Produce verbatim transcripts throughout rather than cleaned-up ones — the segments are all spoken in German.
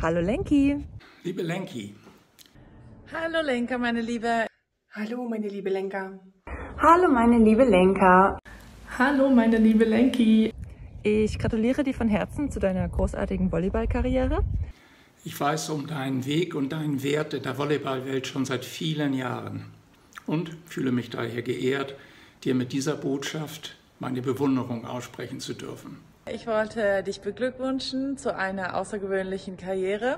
Hallo Lenki. Liebe Lenki. Hallo Lenka, meine Liebe. Hallo, meine liebe Lenka. Hallo, meine liebe Lenka. Hallo, meine liebe Lenki. Ich gratuliere dir von Herzen zu deiner großartigen Volleyballkarriere. Ich weiß um deinen Weg und deinen Wert in der Volleyballwelt schon seit vielen Jahren und fühle mich daher geehrt, dir mit dieser Botschaft meine Bewunderung aussprechen zu dürfen. Ich wollte dich beglückwünschen zu einer außergewöhnlichen Karriere.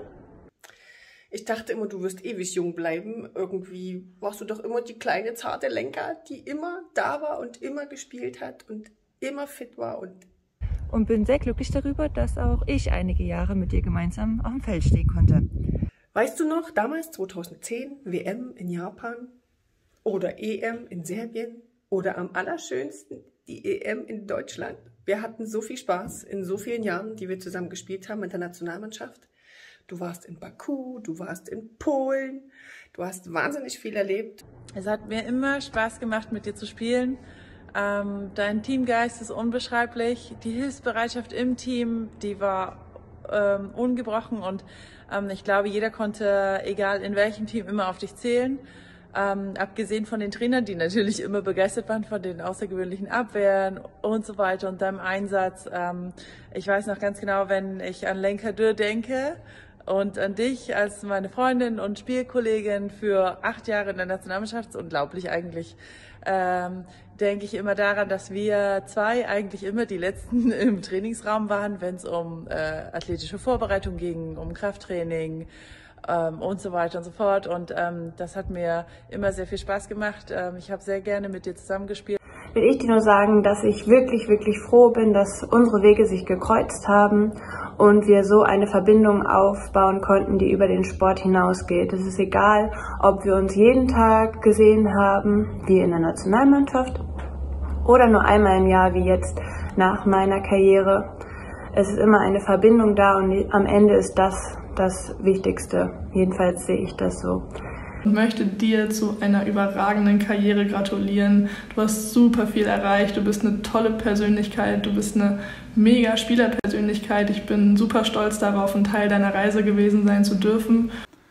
Ich dachte immer, du wirst ewig jung bleiben. Irgendwie warst du doch immer die kleine, zarte Lenka, die immer da war und immer gespielt hat und immer fit war. Und, und bin sehr glücklich darüber, dass auch ich einige Jahre mit dir gemeinsam auf dem Feld stehen konnte. Weißt du noch, damals zweitausendzehn, W M in Japan oder E M in Serbien oder am allerschönsten die E M in Deutschland? Wir hatten so viel Spaß in so vielen Jahren, die wir zusammen gespielt haben mit der Nationalmannschaft. Du warst in Baku, du warst in Polen, du hast wahnsinnig viel erlebt. Es hat mir immer Spaß gemacht, mit dir zu spielen. Ähm, dein Teamgeist ist unbeschreiblich. Die Hilfsbereitschaft im Team, die war ähm, ungebrochen und ähm, ich glaube, jeder konnte, egal in welchem Team, immer auf dich zählen. Ähm, abgesehen von den Trainern, die natürlich immer begeistert waren von den außergewöhnlichen Abwehren und so weiter und deinem Einsatz. Ähm, ich weiß noch ganz genau, wenn ich an Lenka Dürr denke, und an dich als meine Freundin und Spielkollegin für acht Jahre in der Nationalmannschaft, ist unglaublich eigentlich, ähm, denke ich immer daran, dass wir zwei eigentlich immer die Letzten im Trainingsraum waren, wenn es um äh, athletische Vorbereitung ging, um Krafttraining ähm, und so weiter und so fort. Und ähm, das hat mir immer sehr viel Spaß gemacht. Ähm, ich habe sehr gerne mit dir zusammengespielt. Will ich dir nur sagen, dass ich wirklich, wirklich froh bin, dass unsere Wege sich gekreuzt haben und wir so eine Verbindung aufbauen konnten, die über den Sport hinausgeht. Es ist egal, ob wir uns jeden Tag gesehen haben, wie in der Nationalmannschaft, oder nur einmal im Jahr, wie jetzt nach meiner Karriere. Es ist immer eine Verbindung da und am Ende ist das das Wichtigste. Jedenfalls sehe ich das so. Ich möchte dir zu einer überragenden Karriere gratulieren. Du hast super viel erreicht, du bist eine tolle Persönlichkeit, du bist eine mega Spielerpersönlichkeit. Ich bin super stolz darauf, ein Teil deiner Reise gewesen sein zu dürfen.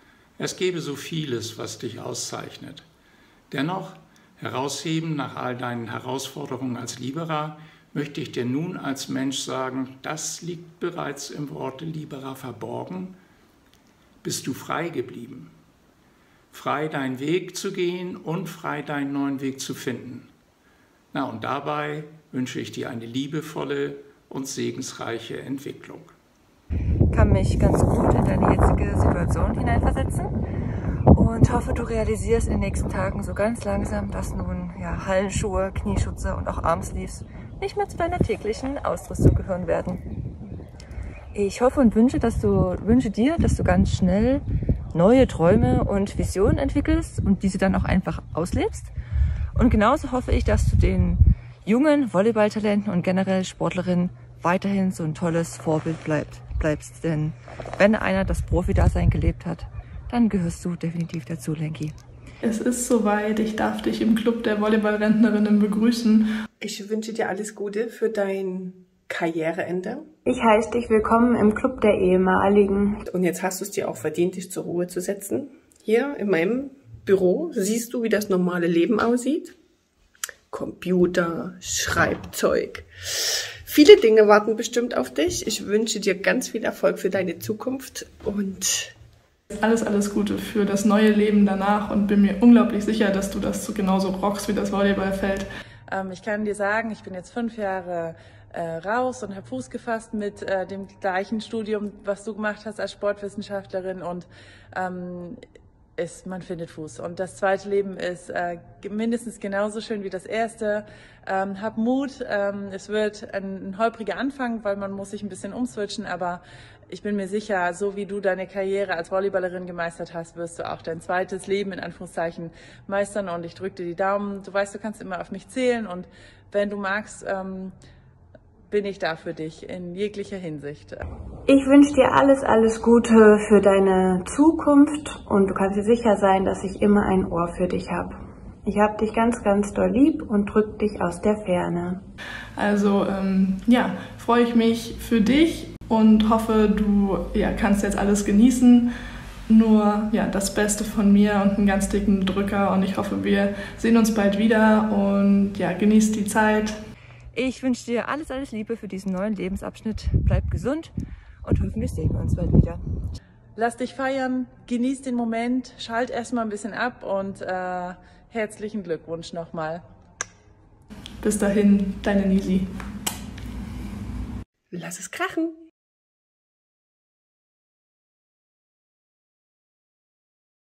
Es gäbe so vieles, was dich auszeichnet. Dennoch, herausheben nach all deinen Herausforderungen als Libera, möchte ich dir nun als Mensch sagen, das liegt bereits im Worte Libera verborgen. Bist du frei geblieben? Frei deinen Weg zu gehen und frei deinen neuen Weg zu finden. Na, und dabei wünsche ich dir eine liebevolle und segensreiche Entwicklung. Ich kann mich ganz gut in deine jetzige Situation hineinversetzen und hoffe, du realisierst in den nächsten Tagen so ganz langsam, dass nun ja, Hallenschuhe, Knieschützer und auch Armsleeves nicht mehr zu deiner täglichen Ausrüstung gehören werden. Ich hoffe und wünsche, dass du, wünsche dir, dass du ganz schnell neue Träume und Visionen entwickelst und diese dann auch einfach auslebst. Und genauso hoffe ich, dass du den jungen Volleyballtalenten und generell Sportlerinnen weiterhin so ein tolles Vorbild bleibt, bleibst. Denn wenn einer das Profi-Dasein gelebt hat, dann gehörst du definitiv dazu, Lenki. Es ist soweit, ich darf dich im Club der Volleyballrentnerinnen begrüßen. Ich wünsche dir alles Gute für dein Karriereende. Ich heiße dich willkommen im Club der Ehemaligen. Und jetzt hast du es dir auch verdient, dich zur Ruhe zu setzen. Hier in meinem Büro siehst du, wie das normale Leben aussieht. Computer, Schreibzeug. Viele Dinge warten bestimmt auf dich. Ich wünsche dir ganz viel Erfolg für deine Zukunft und alles, alles Gute für das neue Leben danach und bin mir unglaublich sicher, dass du das genauso rockst wie das Volleyballfeld. Ähm, ich kann dir sagen, ich bin jetzt fünf Jahre äh, raus und habe Fuß gefasst mit äh, dem gleichen Studium, was du gemacht hast als Sportwissenschaftlerin und ähm, ist, man findet Fuß. Und das zweite Leben ist äh, mindestens genauso schön wie das erste. Ähm, hab Mut, ähm, es wird ein, ein holpriger Anfang, weil man muss sich ein bisschen umswitchen, aber ich bin mir sicher, so wie du deine Karriere als Volleyballerin gemeistert hast, wirst du auch dein zweites Leben in Anführungszeichen meistern und ich drücke dir die Daumen. Du weißt, du kannst immer auf mich zählen und wenn du magst, ähm, bin ich da für dich in jeglicher Hinsicht. Ich wünsche dir alles, alles Gute für deine Zukunft und du kannst dir sicher sein, dass ich immer ein Ohr für dich habe. Ich habe dich ganz, ganz doll lieb und drück dich aus der Ferne. Also ähm, ja, freue ich mich für dich und hoffe, du ja, kannst jetzt alles genießen. Nur ja, das Beste von mir und einen ganz dicken Drücker und ich hoffe, wir sehen uns bald wieder und ja, genießt die Zeit. Ich wünsche dir alles, alles Liebe für diesen neuen Lebensabschnitt. Bleib gesund und hoffentlich sehen wir uns bald wieder. Lass dich feiern, genieß den Moment, schalt erstmal ein bisschen ab und äh, herzlichen Glückwunsch nochmal. Bis dahin, deine Nisi. Lass es krachen!